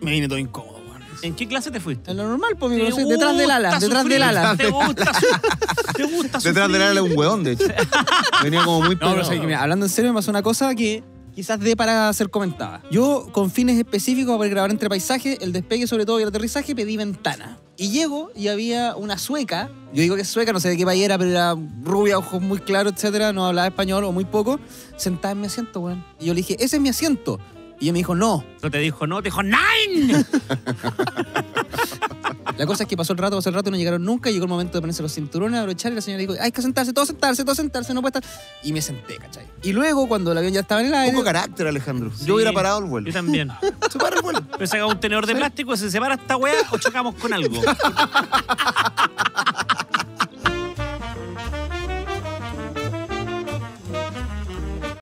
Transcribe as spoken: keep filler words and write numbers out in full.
Me vine todo incómodo, weón. ¿En qué clase te fuiste? En lo normal, pues, amigo, no sé, detrás del ala, detrás del ala. Te gusta, te gusta sufrir. Detrás del ala era un hueón, de hecho. Venía como muy No, pero pegado. o sea, que, mira, hablando en serio, me pasó una cosa que quizás dé para ser comentada. Yo, con fines específicos para poder grabar entre paisajes, el despegue sobre todo y el aterrizaje, pedí ventana. Y llego y había una sueca, yo digo que es sueca, no sé de qué país era, pero era rubia, ojos muy claros, etcétera, no hablaba español o muy poco, sentada en mi asiento, weón. Y yo le dije, ese es mi asiento. Y ella me dijo, no. No te dijo no, te dijo nine. La cosa es que pasó el rato, pasó el rato, no llegaron nunca. Llegó el momento de ponerse los cinturones, abrochar, y la señora dijo, hay que sentarse, todo sentarse, todo sentarse, no puede estar. Y me senté, ¿cachai? Y luego, cuando el avión ya estaba en el aire... Poco carácter, Alejandro. Sí, Yo hubiera parado el vuelo. Yo también. Se para el vuelo. Pero saca un tenedor de plástico, se separa esta weá o chocamos con algo.